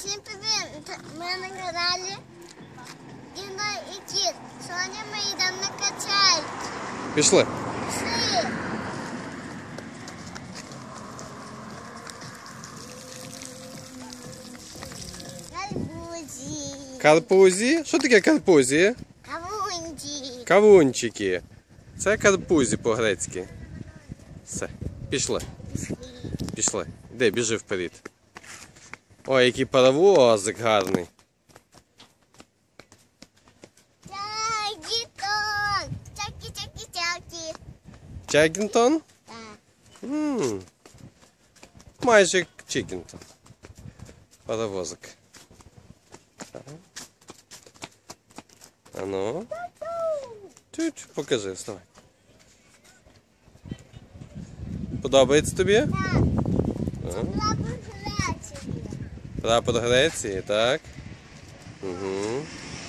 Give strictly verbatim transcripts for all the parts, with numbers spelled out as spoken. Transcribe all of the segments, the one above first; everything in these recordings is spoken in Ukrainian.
Всім привіт! Ми на каналі Діно і Кіт. Сьогодні ми йдемо на качельки. Пішли. Пішли. Карпузі. Карпузі? Що таке карпузі? Кавунчики. Кавунчики. Це карпузі по-грецьки. Все, пішли. Пішли. Де, біжи вперед. Ой, який паровозик гарний. Чагітон. Чакі-чакі-чакі. Чагінтон? Так. Ммм. Майже як Чікінтон. Паровозик. Так. А ну. Чуть, покажи, вставай. Подобається тобі? Так. А? Прапор Греції. Прапор Греції, так. Угу.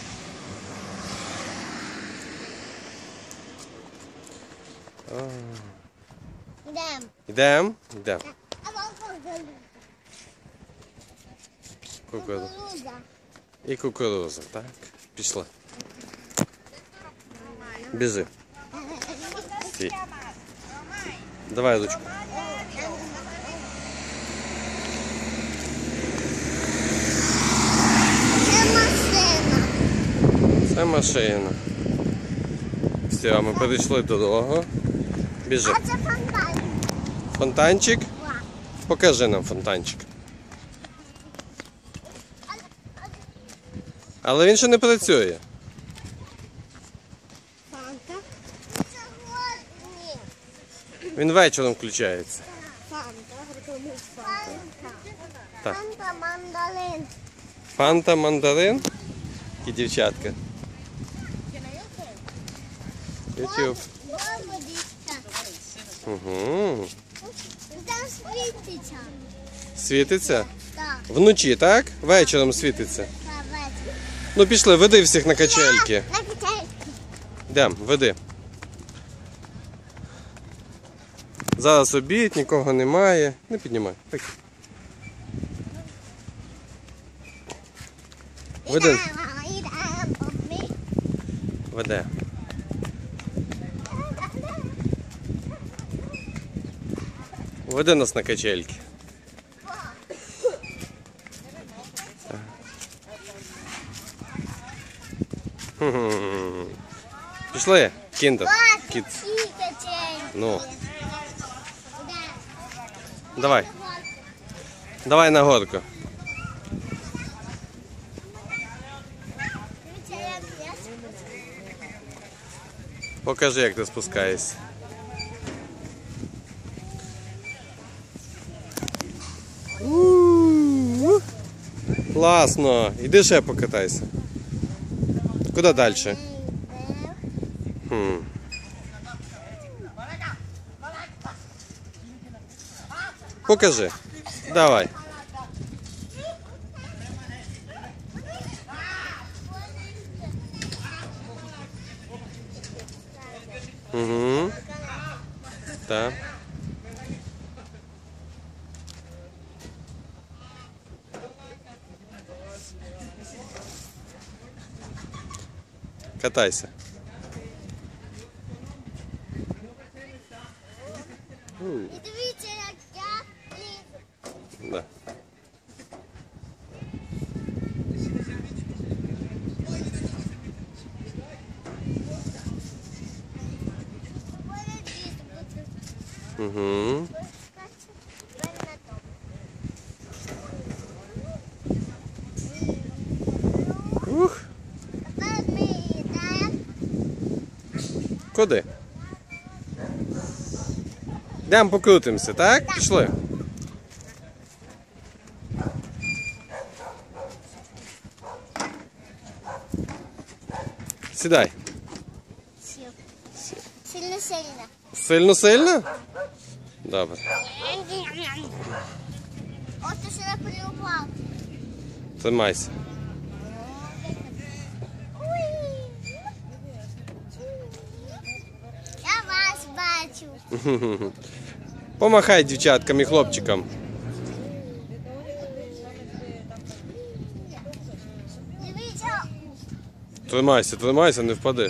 Йдемо. Йдемо? Йдемо. А кукурудза. Кукурудза. Кукурудза. І кукурудза, так. Пішла. Біжи. Стій. Давай ручку. Це машина. Це машина. Все, ми перейшли дорогу. Біжи. А це фонтан. Фонтанчик? Покажи нам фонтанчик. Але він ще не працює. Фанта. Сьогодні. Він вечором включається. Фанта. Фанта. Так. Фанта мандарин. Фанта, мандарин і дівчатка. Ютуб. Водичка. Угу. Там світиться. Світиться? Так. Вночі, так? Вечором світиться. Давай. Ну пішли, веди всіх на качельки. На качельки. Йдем, веди. Зараз обід, нікого немає. Не піднімай. Так. Веди. Ідемо, ідемо, помі. Веде. Веди нас на качельки. Хм-хм. Пішли, кіндер. Кіт. Ці качельки. Ну, Ідемо. давай. Давай на горку. Дивіться, як я спускаюся. Покажи, як ти спускаєшся. У-у-у. Класно. Іди ще покатайся. Куди далі? Йдемо. Хм. Покажи. Давай. Угу. Так. Катайся. І дивіться, як я лізу. Да. Угу. Ух. Тепер ми йдемо. Куди? Йдемо покрутимося, так? Пішли. Сідай. Сильно-сильно. Сильно-сильно? Добре. От ти сюди полюбав. Тримайся. Я вас бачу. Помахай дівчаткам і хлопчикам. Тримайся, тримайся, не впади.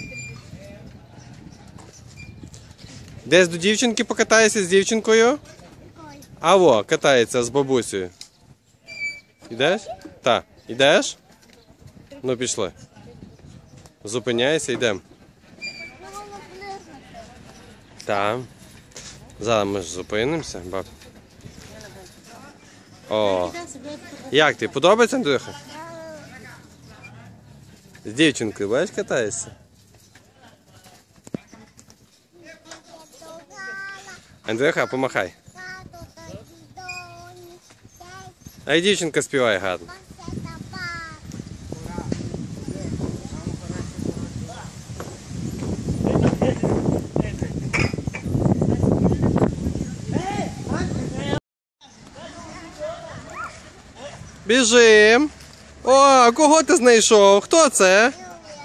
Десь до дівчинки покатаєшся з дівчинкою? А во, катається з бабусею. Ідеш? Так. Ідеш? Ну пішли. Зупиняйся, йдемо. Так. Зараз ми ж зупинимося, баб. О. Як ти? Подобається, Андрюха? З дівчинкою, бачиш, катаєшся? Андрюха, помахай. А й дівчинка співає гарно. Біжим. О, кого ти знайшов? Хто це?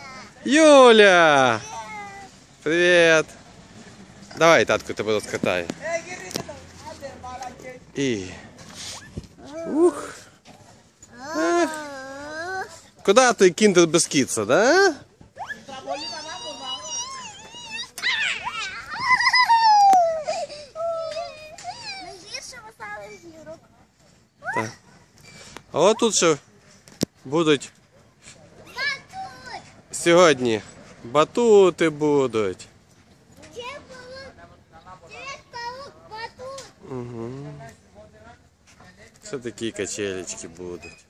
Юля. Привіт. Давай, татко, тебе розкатає. І. Ух. Ех. Куди той кіндер без кіца, да? Так. А от тут ще будуть сьогодні батути будуть. Угу. Що такі качелечки будуть.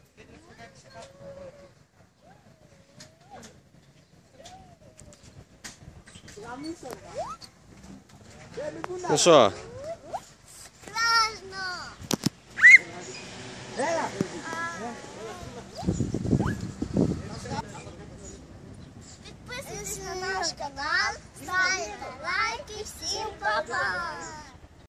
Ну що? Страшно. Підписуйтесь на наш канал.